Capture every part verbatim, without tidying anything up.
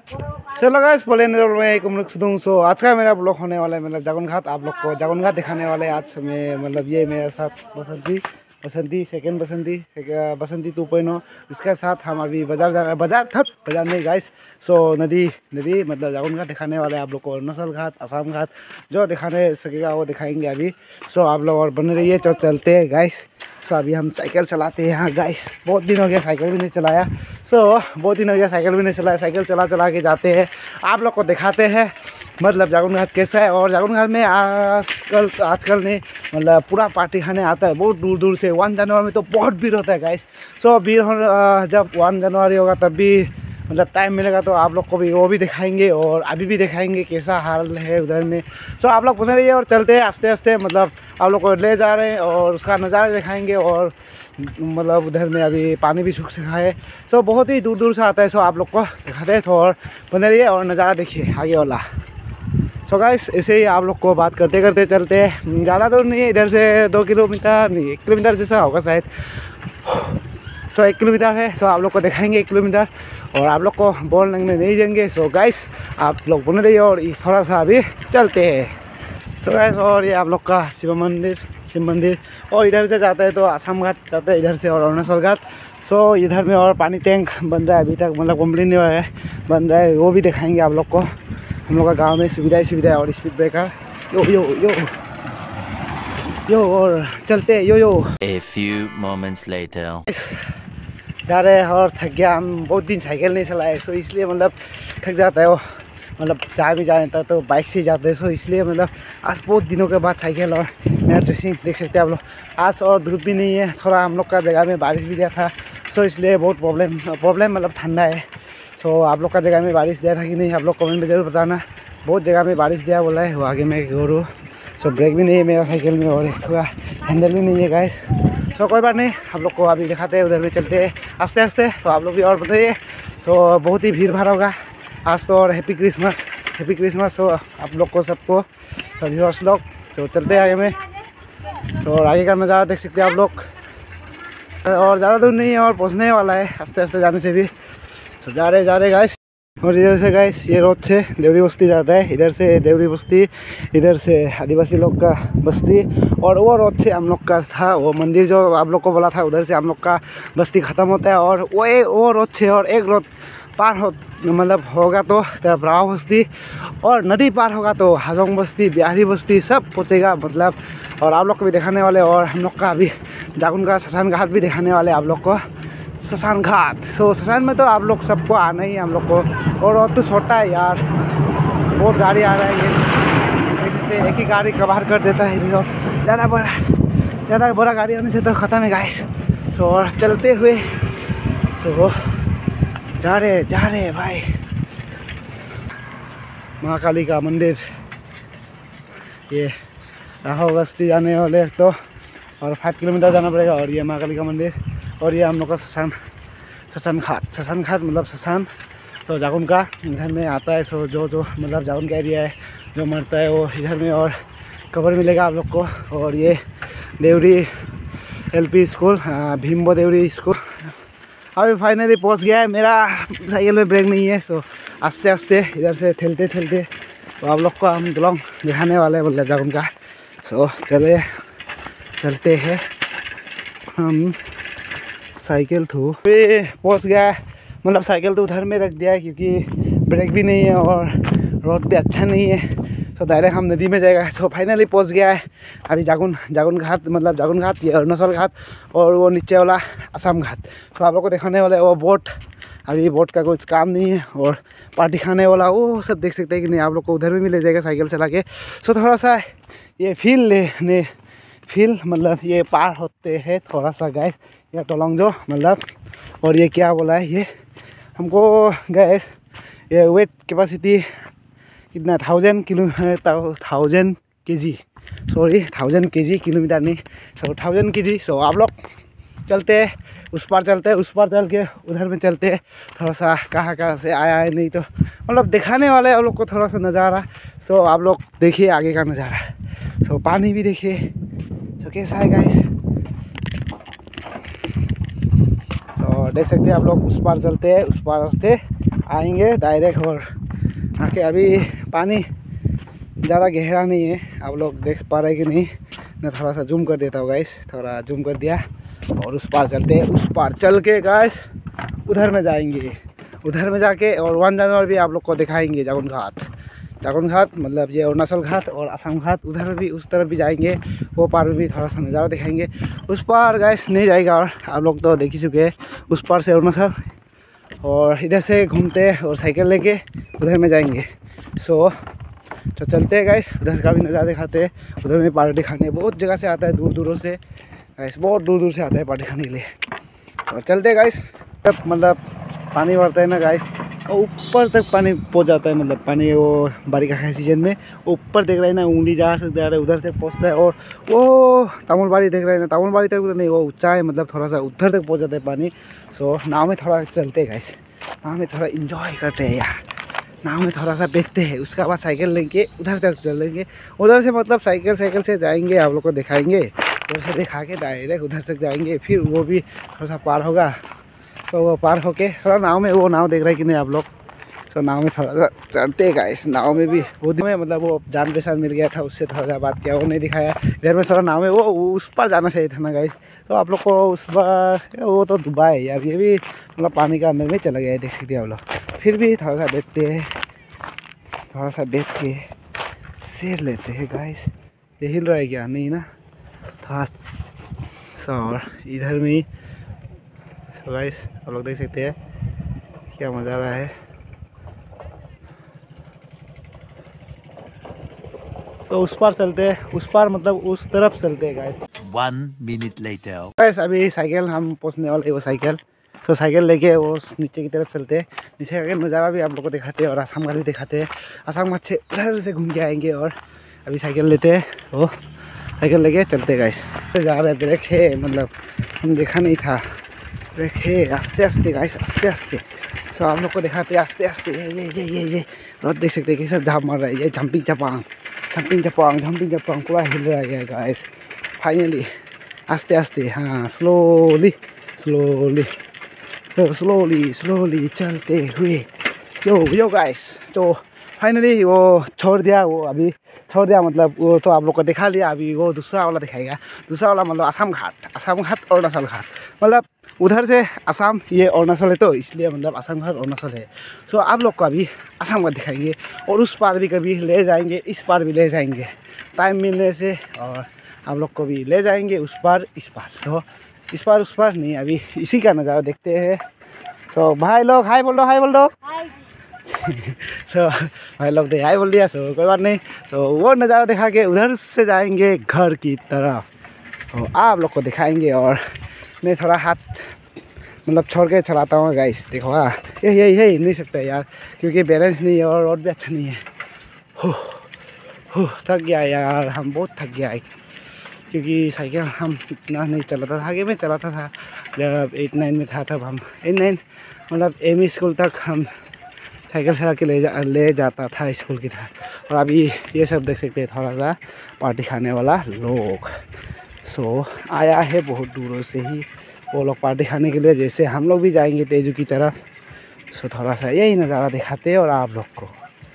चलो गाइस बोले मैं कुमरुक सुदूं। सो आज का मेरा ब्लॉग होने वाला है मतलब जागुन घाट। आप लोग को जागुन घाट दिखाने वाले आज मैं मतलब ये मेरे साथ Basanti Basanti second Basanti Basanti two point हो। इसके साथ हम अभी बाजार जा रहे हैं। बाजार थप बाजार नहीं गाइस। सो नदी नदी मतलब जागुन घाट दिखाने वाले आप लोग को। अरुणाचल घाट असम घाट जो दिखाने सकेगा वो दिखाएंगे अभी। सो आप लोग और बने रहिए तो चलते हैं गाइस। सो अभी हम साइकिल चलाते हैं यहाँ गाइस। बहुत दिन हो गया साइकिल भी नहीं चलाया। सो बहुत दिन हो गया साइकिल भी नहीं चलाया। साइकिल चला चला के जाते हैं आप लोग को दिखाते हैं मतलब जागुन घाट कैसा है। और जागुन घाट में आजकल आजकल नहीं मतलब पूरा पार्टी खाने आता है बहुत दूर दूर से। वन जनवरी में तो बहुत भीड़ होता है गाइस। सो भीड़ जब वन जनवरी होगा तब भी मतलब टाइम मिलेगा तो आप लोग को भी वो भी दिखाएंगे और अभी भी दिखाएंगे कैसा हाल है उधर में। सो आप लोग बने रहिए और चलते हैं आस्ते आस्ते मतलब आप लोग को ले जा रहे हैं और उसका नज़ारा दिखाएंगे। और मतलब उधर में अभी पानी भी सूख सका है। सो बहुत ही दूर दूर से आता है। सो आप लोग को दिखाते हैं तो और बने रहिए और नज़ारा देखिए आगे वाला। सो गाइस ऐसे ही आप लोग को बात करते करते चलते हैं। ज़्यादा दूर नहीं है, इधर से दो किलोमीटर नहीं एक किलोमीटर जैसा होगा शायद। सो एक किलोमीटर है। सो आप लोग को दिखाएंगे एक किलोमीटर और आप लोग को बोलने में नहीं देंगे। सो गाइस आप लोग बने रहिए और इस थोड़ा सा अभी चलते हैं। सो गाइस और ये आप लोग का शिव मंदिर शिव मंदिर और इधर से जाता है तो असम घाट जाता है इधर से और अरुणाचल घाट। सो इधर में और पानी टैंक बन रहा है अभी तक मतलब कंप्लीट नहीं हुआ है, बन रहा है वो भी दिखाएंगे आप लोग को। हम लोग का गाँव में सुविधा ही सुविधा है और स्पीड ब्रेकर यो यो यो यो और चलते यो यो। A few moments later. जा रहे हैं और थक गया। हम बहुत दिन साइकिल नहीं चलाए सो इसलिए मतलब थक जाता है वो मतलब जहाँ भी जाने था तो बाइक से ही जाते हैं। सो इसलिए मतलब आज बहुत दिनों के बाद साइकिल और मेरा ड्रेसिंग देख सकते हैं आप लोग। आज और धूप भी नहीं है, थोड़ा हम लोग का जगह में बारिश भी दिया था। सो इसलिए बहुत प्रॉब्लम प्रॉब्लम मतलब ठंडा है। सो आप लोग का जगह में बारिश दिया था कि नहीं आप लोग कमेंट में ज़रूर बताना। बहुत जगह में बारिश दिया बोला है वो आगे मैं घूरूँ। सो ब्रेक भी नहीं है मेरा साइकिल में और थोड़ा हैंडल भी नहीं है गाइस। सो कोई बात नहीं आप लोग को अभी दिखाते हैं उधर में चलते हैं आस्ते आस्ते। तो आप लोग भी और बताइए। सो बहुत ही भीड़ भाड़ होगा आज तो। और हैप्पी क्रिसमस हैप्पी क्रिसमस हो आप लोग को सबको सभी व्यूअर्स लोग। तो चलते हैं आगे में। तो और आगे का नज़ारा देख सकते हैं आप लोग। और ज़्यादा दूर नहीं है और पहुँचने वाला है आस्ते आस्ते जाने से भी। तो जा रहे जा रहे गाइस। और इधर से गाइस ये रोड से देवरी बस्ती जाता है। इधर से देवरी बस्ती, इधर से आदिवासी लोग का बस्ती और वो रोड से हम लोग का था वो मंदिर जो आप लोग को बोला था उधर से हम लोग का बस्ती ख़त्म होता है। और वो एक वो रोड से और एक रोड पार हो मतलब होगा तो ब्राव बस्ती और नदी पार होगा तो हाजोंग बस्ती बिहारी बस्ती सब पहुँचेगा मतलब। और आप लोग को भी दिखाने वाले और हम लोग का अभी जागुन का शमशान घाट भी दिखाने वाले आप लोग को। शमशान घाट सो शमशान में तो आप लोग सबको आना ही है हम लोग को। और वो तो छोटा है यार, बहुत गाड़ी आ रहा है ये एक ही गाड़ी कवर कर देता है। ज़्यादा बड़ा ज़्यादा बड़ा गाड़ी होने से तो ख़त्म है गाइस। सो और चलते हुए सो जा रहे जा रहे भाई महाकाली का मंदिर। ये राहो बस्ती जाने वाले तो और फाइव किलोमीटर जाना पड़ेगा। और ये महाकाली का मंदिर और ये हम लोग का शमशान शमशान घाट शमशान घाट मतलब शमशान तो जागुन का इधर में आता है। सो जो जो मतलब जागुन का एरिया है जो मरता है वो इधर में और कवर मिलेगा आप लोग को। और ये Deori LP school Bhimbo Deori school अभी फाइनली पहुंच गया है। मेरा साइकिल में ब्रेक नहीं है सो आस्ते आस्ते इधर से ठेलते ठेलते तो आप लोग को हम दुलोंग दिखाने वाले हैं बोले जागुन का। सो चले चलते हैं हम। साइकिल थू पे पहुंच गया है मतलब साइकिल तो उधर में रख दिया है क्योंकि ब्रेक भी नहीं है और रोड भी अच्छा नहीं है। तो डायरेक्ट हम नदी में जाएगा। सो फाइनली पहुंच गया है अभी जागुन जागुन घाट मतलब जागुन घाट ये अरुणाचल घाट और वो नीचे वाला असम घाट। तो आप लोग को दिखाने वाले वो बोट अभी बोट का कुछ काम नहीं है और पार्टी खाने वाला वो सब देख सकते हैं कि नहीं आप लोग को उधर में भी ले जाएगा साइकिल चला के। सो थोड़ा सा ये फील लेने फील मतलब ये पार होते हैं थोड़ा सा गाइस या टोलोंग जो मतलब। और ये क्या बोला है ये हमको गैस ये वेट कैपेसिटी कितना thousand kilo thousand K G sorry thousand K जी किलोमीटर नहीं सो थाउजेंड के जी। सो आप लोग चलते हैं उस पार चलते हैं उस पार चल के उधर में चलते हैं थोड़ा सा कहाँ कहाँ से आया है नहीं तो मतलब दिखाने वाले आप लोग को थोड़ा सा नज़ारा। सो आप लोग देखिए आगे का नज़ारा। सो पानी भी देखिए सो कैसा है गाइस। सो देख सकते हैं आप लोग उस पार चलते हैं उस पार से आएंगे डायरेक्ट। और आके अभी पानी ज़्यादा गहरा नहीं है, आप लोग देख पा रहे कि नहीं। मैं थोड़ा सा जूम कर देता हूँ गाइस, थोड़ा जूम कर दिया। और उस पार चलते हैं, उस पार चल के गाइस उधर में जाएंगे, उधर में जाके और वन जानवर भी आप लोग को दिखाएंगे। जागुन घाट, जागुन घाट मतलब ये अरुणाचल घाट और असम घाट, उधर भी उस तरफ भी जाएंगे, वो पार में भी थोड़ा सा नज़ारा दिखाएंगे। उस पार गाइस नहीं जाएगा, और आप लोग तो देख ही चुके हैं उस पार से अरुणाचल। और इधर से घूमते और साइकिल लेके उधर में जाएंगे। सो तो चलते हैं गाइस, उधर का भी नज़ारा दिखाते हैं। उधर में पार्टी खाने बहुत जगह से आता है, दूर दूरों से गाइस, बहुत दूर दूर से आता है पार्टी खाने के लिए। और चलते हैं गाइस। जब मतलब पानी बढ़ता है ना गाइस, और ऊपर तक पानी पहुंच जाता है, मतलब पानी वो बारिश का सीजन में ऊपर देख रहे हैं ना, उंगली जा सकते हैं उधर तक पहुंचता है। और वो तामुलबाड़ी देख रहे हैं ना, तामुलबाड़ी तक उधर नहीं, वो ऊंचा है, मतलब थोड़ा सा उधर तक पहुंच जाता है पानी। सो नाव में थोड़ा चलते हैं गाइस, नाव में थोड़ा इंजॉय करते हैं यार, नाव में थोड़ा सा बैठते हैं। उसके बाद साइकिल लेंगे उधर तक चलेंगे, उधर से मतलब साइकिल साइकिल से जाएंगे, आप लोग को दिखाएंगे। उधर से दिखा के डायरेक्ट उधर तक जाएंगे, फिर वो भी थोड़ा सा पार होगा। तो वो पार होके थोड़ा नाव में, वो नाव देख रहे हैं कि नहीं आप लोग, तो नाव में थोड़ा सा चढ़ते गाइस। नाव में भी वो में मतलब वो जान पहचान मिल गया था, उससे थोड़ा सा बात किया, वो नहीं दिखाया। इधर में थोड़ा नाव में वो उस पर जाना चाहिए था ना गाइस। तो आप लोग को उस बार वो तो दुबई है यार, ये भी मतलब पानी का अंदर में चला गया है, देख सकते हैं आप लोग। फिर भी थोड़ा सा बैठते हैं, थोड़ा सा बैठ के सेर लेते हैं गाइस। ये हिल रहा है क्या? नहीं ना, थोड़ा सा। और इधर में ही तो गाइस आप लोग देख सकते हैं क्या मज़ा आ रहा है। तो उस पार चलते हैं, उस पार मतलब उस तरफ चलते हैं guys. One minute later. Guys अभी साइकिल हम पहुंचने वाले, वो साइकिल तो साइकिल लेके वो नीचे की तरफ चलते हैं। नीचे का नज़ारा भी आप लोग को दिखाते हैं और आसाम घाट भी दिखाते हैं। आसाम घाट से उधर से घूम के आएंगे। और अभी साइकिल लेते हैं, तो साइकिल लेके चलते हैं गाइस। जा रहे ब्रेक है, मतलब हम देखा नहीं था, ब्रेक है। आस्ते आस्ते गाइस, आस्ते आस्ते। सो आप लोग को दिखाते हैं आस्ते आस्ते। ये ये ये ये ये रोड देख सकते हैं कैसा झाप मार रहा है, ये जंपिंग जपांग, जंपिंग जपांग, जंपिंग जपांग पूरा हिल रहा है गाइस। फाइनली आस्ते आस्ते, हाँ स्लोली स्लोली तो स्लोली स्लोली चलते हुए यो यो गाइस। तो फाइनली वो छोड़ दिया, वो अभी छोड़ दिया, मतलब वो तो आप लोग को दिखा लिया। अभी वो दूसरा वाला दिखाएगा, दूसरा वाला मतलब आसाम घाट, आसाम घाट अरुणाचल घाट, मतलब उधर से आसाम, ये अरुणाचल है, तो इसलिए मतलब आसाम घाट अरुणाचल है। तो आप लोग को अभी आसाम घाट दिखाएंगे, और उस पार भी कभी ले जाएंगे, इस पार भी ले जाएंगे टाइम मिलने से। और आप लोग को भी ले जाएंगे उस पार इस पार, तो इस पार उस पार नहीं, अभी इसी का नज़ारा देखते हैं। तो भाई लोग हाय बोल दो, हाय बोल दो। सो भाई लोग तो हाय बोल दिया, सो कोई बात नहीं। तो वो नज़ारा दिखा के उधर से जाएंगे घर की तरफ, तो आप लोग को दिखाएंगे। और मैं थोड़ा हाथ मतलब छोड़ के चलाता हूँ गाइस, देखो हाँ, ये ये ये नहीं सकता यार, क्योंकि बैलेंस नहीं है और रोड भी अच्छा नहीं है। हो हो थक गया यार, हम बहुत थक गया है, क्योंकि साइकिल हम इतना नहीं चलाता था। आगे में चलाता था जब एट नाइन में था, तब हम एट नाइन मतलब एम ई स्कूल तक हम साइकिल चला के ले जा ले जाता था स्कूल की तरफ। और अभी ये सब देख सकते हैं, थोड़ा सा पार्टी खाने वाला लोग सो आया है बहुत दूरों से ही, वो लोग पार्टी खाने के लिए, जैसे हम लोग भी जाएंगे तेजू की तरफ। सो थोड़ा सा यही नज़ारा दिखाते हैं और आप लोग को।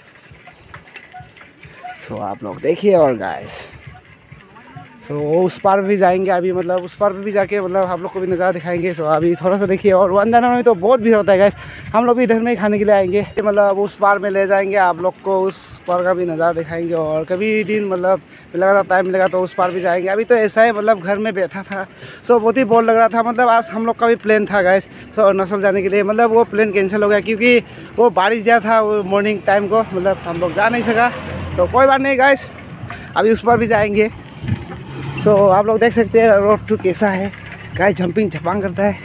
सो आप लोग देखिए। और गाइस तो so, उस पार भी जाएंगे अभी, मतलब उस पार भी जाके मतलब आप लोग को भी नज़ारा दिखाएंगे। सो so, अभी थोड़ा सा देखिए। और वन जाना में तो बहुत भीड़ होता है गाइस, हम लोग भी इधर में ही खाने के लिए आएंगे, मतलब उस पार में ले जाएंगे, आप लोग को उस पार का भी नज़ारा दिखाएंगे। और कभी दिन मतलब मिलेगा, टाइम मिलेगा तो उस पार भी जाएंगे। अभी तो ऐसा है, मतलब घर में बैठा था, सो so, बहुत ही बोर लग रहा था। मतलब आज हम लोग का भी प्लान था गाइस, सो अरुणाचल जाने के लिए, मतलब वो प्लान कैंसिल हो गया क्योंकि वो बारिश दिया था वो मॉर्निंग टाइम को, मतलब हम लोग जा नहीं सका। तो कोई बात नहीं गाइस, अभी उस पर भी जाएंगे। सो so, आप लोग देख सकते हैं रोड टू कैसा है गाइस, जंपिंग झपांग करता है।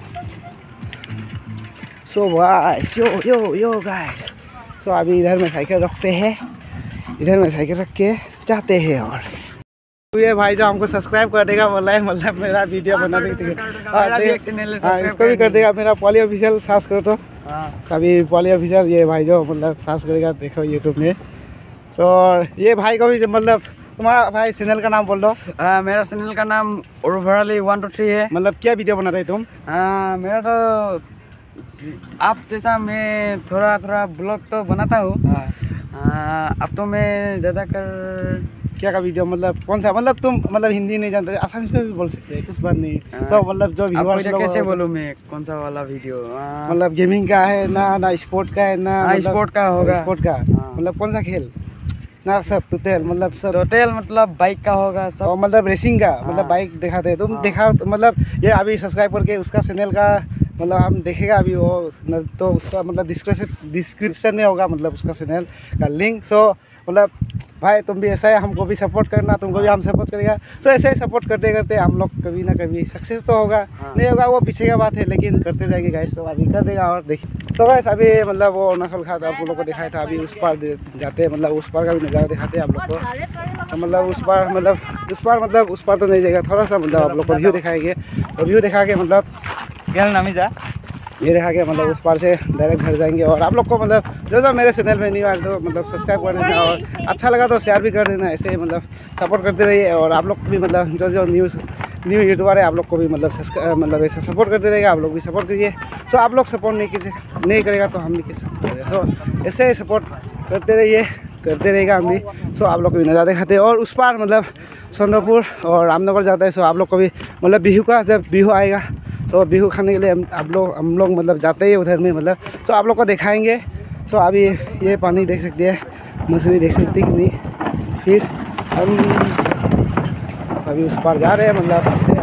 सो गाइस यो यो यो गाइस, सो अभी इधर में साइकिल रखते हैं, इधर में साइकिल रख के जाते हैं। और ये भाई जो हमको सब्सक्राइब कर देगा बोला है, मतलब मेरा वीडियो बना देगा, इसको भी कर देगा। मेरा पॉली ऑफिशियल सर्च करो तो अभी पॉली ऑफिशियल, ये भाई जो मतलब सर्च करेगा देखो यूट्यूब में। सो so, ये भाई को भी मतलब, तुम्हारा भाई चैनल का नाम बोल दो। आ, मेरा चैनल का नाम उर्वरली वन टू थ्री है। मतलब क्या वीडियो बना रहे तुम? आ, मेरा तो आप जैसा मैं थोड़ा थोड़ा ब्लॉग तो बनाता हूँ। हाँ। हाँ, अब तो मैं ज़्यादातर क्या का वीडियो मतलब कौन सा मतलब तुम मतलब हिंदी नहीं जानते आसामी में भी बोल सकते हैं कुछ बात नहीं। हाँ। तो मतलब जो आपको व्यूअर्स इधर लोग कैसे बोलूँ मैं कौन सा वाला वीडियो? हाँ, मतलब गेमिंग का है ना ना स्पोर्ट का है ना हाँ, मतलब स्पोर्ट का होगा। स्पोर्ट का हाँ। मतलब कौन सा खेल ना सब टोटल मतलब सब टोटल मतलब बाइक का होगा और सब। मतलब रेसिंग का हाँ। मतलब बाइक दिखाते हैं तुम हाँ। दिखाओ तो मतलब ये अभी सब्सक्राइब करके उसका चैनल का मतलब हम देखेगा अभी वो न- तो उसका मतलब डिस्क्रिप्शन डिस्क्रिप्शन में होगा मतलब उसका चैनल का लिंक। सो मतलब भाई तुम भी ऐसा है हमको भी सपोर्ट करना तुमको भी हम सपोर्ट करेगा। सो ऐसे ही सपोर्ट करते करते हम लोग कभी ना कभी सक्सेस तो होगा। हाँ। नहीं होगा वो पीछे का बात है लेकिन करते जाएंगे गाइस। तो अभी कर देगा और देखिए सो गाइस अभी मतलब वो अरुणाचल घाट आप लोगों को दिखाया था अभी उस पार दे- जाते हैं मतलब उस पार का भी नज़ारा दिखाते हैं आप लोग को। तो मतलब उस पार मतलब उस पार मतलब उस पार तो नहीं जाएगा थोड़ा सा मतलब आप लोग को व्यू दिखाएंगे और व्यू दिखा के मतलब क्या नाम जा ये दिखा के मतलब उस पार से डायरेक्ट घर जाएंगे। और आप लोग को मतलब जो जो मेरे चैनल में नहीं आए तो मतलब सब्सक्राइब कर देना और अच्छा लगा तो शेयर भी कर देना। ऐसे ही मतलब सपोर्ट करते रहिए और आप लोग भी मतलब जो जो न्यूज़ न्यू यूट्यूबर है आप लोग को भी मतलब सब्सक्राइब मतलब ऐसे सपोर्ट करते रहेगा आप लोग भी सपोर्ट करिए। सो आप लोग सपोर्ट नहीं किसी नहीं करेगा तो हम भी किसी सपोर्ट करेंगे। सो ऐसे ही सपोर्ट करते रहिए करते रहेगा हम भी। सो आप लोग को भी नज़ारा दिखाते हैं और उस पार मतलब सोनपुर और रामनगर जाता है। सो आप लोग को भी मतलब बिहू का जब बिहू आएगा तो बिहू खाने के लिए हम आप लोग हम लोग मतलब जाते ही उधर में मतलब सो आप लोग को दिखाएंगे। सो अभी ये पानी देख सकते हैं मछली देख सकते हैं कि नहीं फिश हम अभी उस पार जा रहे हैं मतलब हंसते